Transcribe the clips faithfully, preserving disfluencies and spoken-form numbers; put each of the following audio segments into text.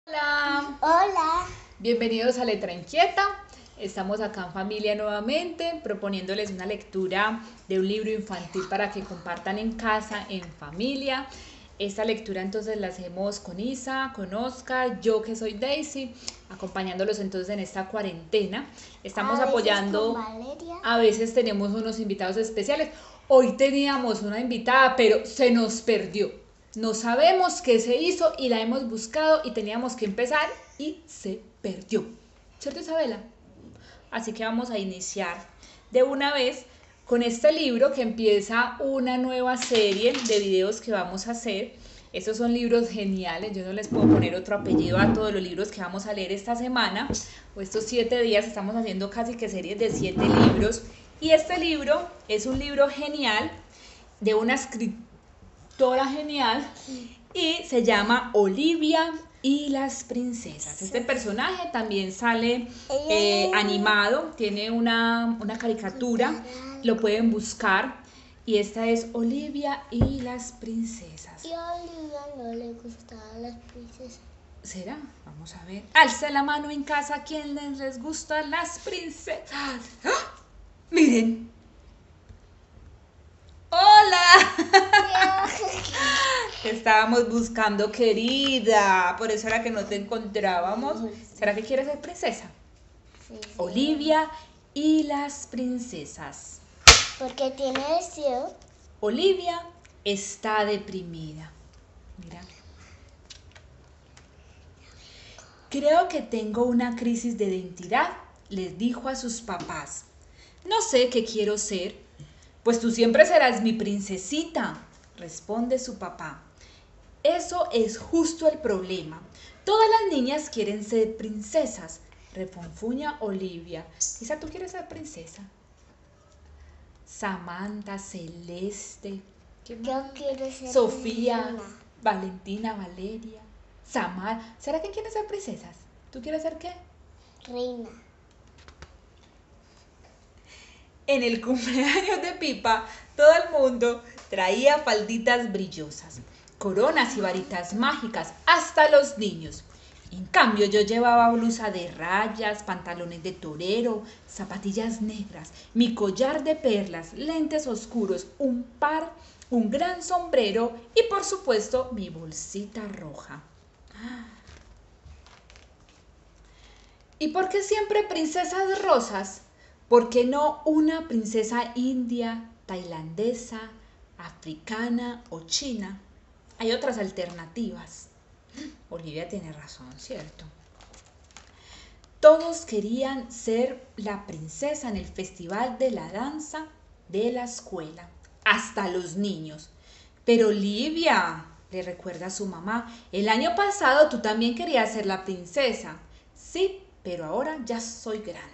Hola, Hola. bienvenidos a Letra Inquieta. Estamos acá en familia nuevamente proponiéndoles una lectura de un libro infantil para que compartan en casa, en familia. Esta lectura entonces la hacemos con Isa, con Oscar, yo que soy Daisy, acompañándolos entonces en esta cuarentena. Estamos A veces apoyando, con Valeria. a veces tenemos unos invitados especiales. Hoy teníamos una invitada, pero se nos perdió. No sabemos qué se hizo y la hemos buscado y teníamos que empezar y se perdió. ¿Cierto, Isabela? Así que vamos a iniciar de una vez con este libro que empieza una nueva serie de videos que vamos a hacer. Estos son libros geniales, yo no les puedo poner otro apellido a todos los libros que vamos a leer esta semana o estos siete días. Estamos haciendo casi que series de siete libros y este libro es un libro genial de una escritora genial y se llama Olivia y las princesas. Este personaje también sale eh, animado, tiene una, una caricatura, lo pueden buscar. Y esta es Olivia y las princesas. Y a Olivia no le gustaban las princesas. ¿Será? Vamos a ver. Alce la mano en casa a quien les gustan las princesas. ¡Ah! Miren. ¡Hola! Te estábamos buscando, querida. Por eso era que no te encontrábamos. ¿Será que quieres ser princesa? Sí, sí. Olivia y las princesas. Porque tiene deseo. Olivia está deprimida. Mira. Creo que tengo una crisis de identidad, les dijo a sus papás. No sé qué quiero ser. Pues tú siempre serás mi princesita, responde su papá. Eso es justo el problema. Todas las niñas quieren ser princesas, refunfuña Olivia. Quizá tú quieres ser princesa. Samantha, Celeste, ¿qué más? Yo quiero ser Sofía, reina. Valentina, Valeria, Samar. ¿Será que quieren ser princesas? ¿Tú quieres ser qué? Reina. En el cumpleaños de Pipa, todo el mundo traía falditas brillosas, coronas y varitas mágicas, hasta los niños. En cambio, yo llevaba blusa de rayas, pantalones de torero, zapatillas negras, mi collar de perlas, lentes oscuros, un par, un gran sombrero y, por supuesto, mi bolsita roja. ¿Y por qué siempre princesas rosas? ¿Por qué no una princesa india, tailandesa, africana o china? Hay otras alternativas. Olivia tiene razón, ¿cierto? Todos querían ser la princesa en el festival de la danza de la escuela, hasta los niños. Pero Olivia, le recuerda a su mamá, el año pasado tú también querías ser la princesa. Sí, pero ahora ya soy grande.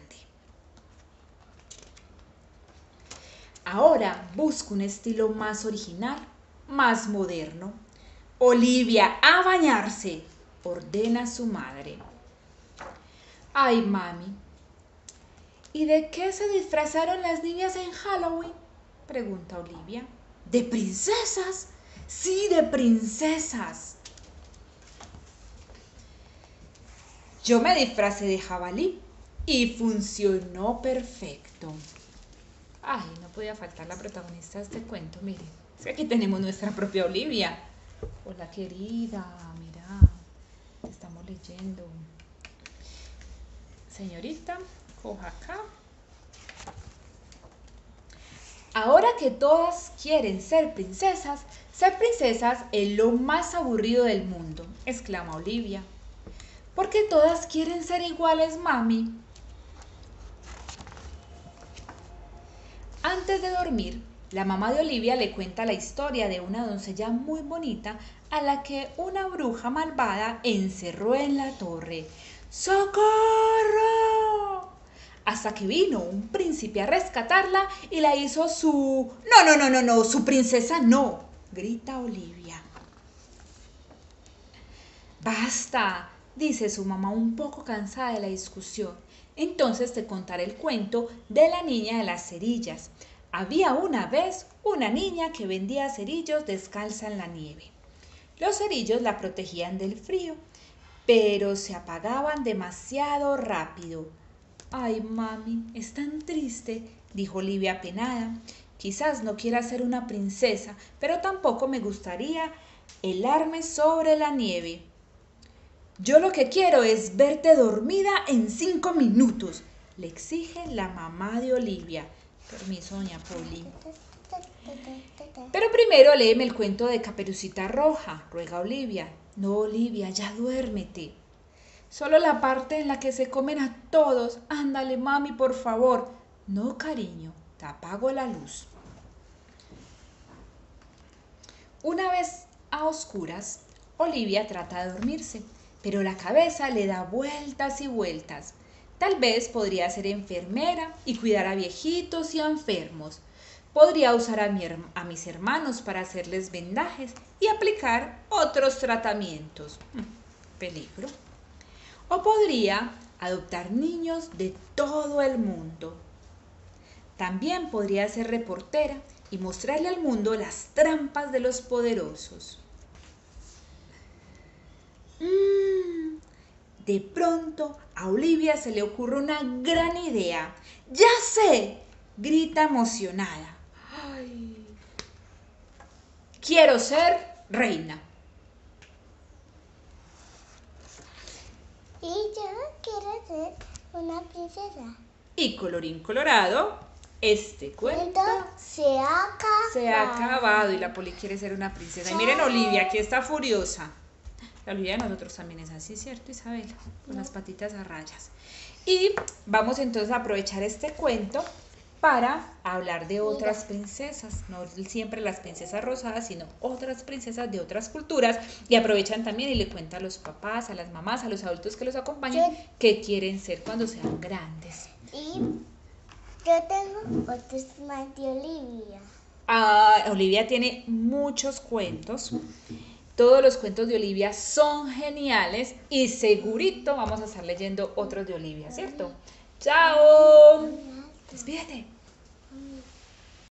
Ahora busco un estilo más original, más moderno. Olivia, a bañarse, ordena su madre. Ay, mami, ¿y de qué se disfrazaron las niñas en Halloween? Pregunta Olivia. ¿De princesas? Sí, de princesas. Yo me disfracé de jabalí y funcionó perfecto. Ay, no podía faltar la protagonista de este cuento, miren. Es que aquí tenemos nuestra propia Olivia. Hola, querida, mira, te estamos leyendo. Señorita, coja acá. Ahora que todas quieren ser princesas, ser princesas es lo más aburrido del mundo, exclama Olivia. ¿Por qué todas quieren ser iguales, mami? Antes de dormir, la mamá de Olivia le cuenta la historia de una doncella muy bonita a la que una bruja malvada encerró en la torre. ¡Socorro! Hasta que vino un príncipe a rescatarla y la hizo su... No, no, no, no, no, su princesa no, grita Olivia. Basta, dice su mamá un poco cansada de la discusión. Entonces te contaré el cuento de la niña de las cerillas. Había una vez una niña que vendía cerillos descalza en la nieve. Los cerillos la protegían del frío, pero se apagaban demasiado rápido. Ay, mami, es tan triste, dijo Olivia apenada. Quizás no quiera ser una princesa, pero tampoco me gustaría helarme sobre la nieve. Yo lo que quiero es verte dormida en cinco minutos, le exige la mamá de Olivia. Permiso, doña Poli. Pero primero léeme el cuento de Caperucita Roja, ruega Olivia. No, Olivia, ya duérmete. Solo la parte en la que se comen a todos. Ándale, mami, por favor. No, cariño, te apago la luz. Una vez a oscuras, Olivia trata de dormirse, pero la cabeza le da vueltas y vueltas. Tal vez podría ser enfermera y cuidar a viejitos y a enfermos. Podría usar a, mi, a mis hermanos para hacerles vendajes y aplicar otros tratamientos. Peligro. O podría adoptar niños de todo el mundo. También podría ser reportera y mostrarle al mundo las trampas de los poderosos. Mm, de pronto a Olivia se le ocurre una gran idea. ¡Ya sé!, grita emocionada. Ay, quiero ser reina. Y yo quiero ser una princesa. Y colorín colorado, este cuento se ha acabado. Se ha acabado y la Poli quiere ser una princesa. Y miren Olivia, aquí está furiosa. La Olivia de nosotros también es así, ¿cierto, Isabela? Con no. las patitas a rayas. Y vamos entonces a aprovechar este cuento para hablar de otras princesas, no siempre las princesas rosadas, sino otras princesas de otras culturas, y aprovechan también y le cuentan a los papás, a las mamás, a los adultos que los acompañan, yo, qué quieren ser cuando sean grandes. Y yo tengo otros más de Olivia. Ah, Olivia tiene muchos cuentos. Todos los cuentos de Olivia son geniales y segurito vamos a estar leyendo otros de Olivia, ¿cierto? ¡Chao! Despídete.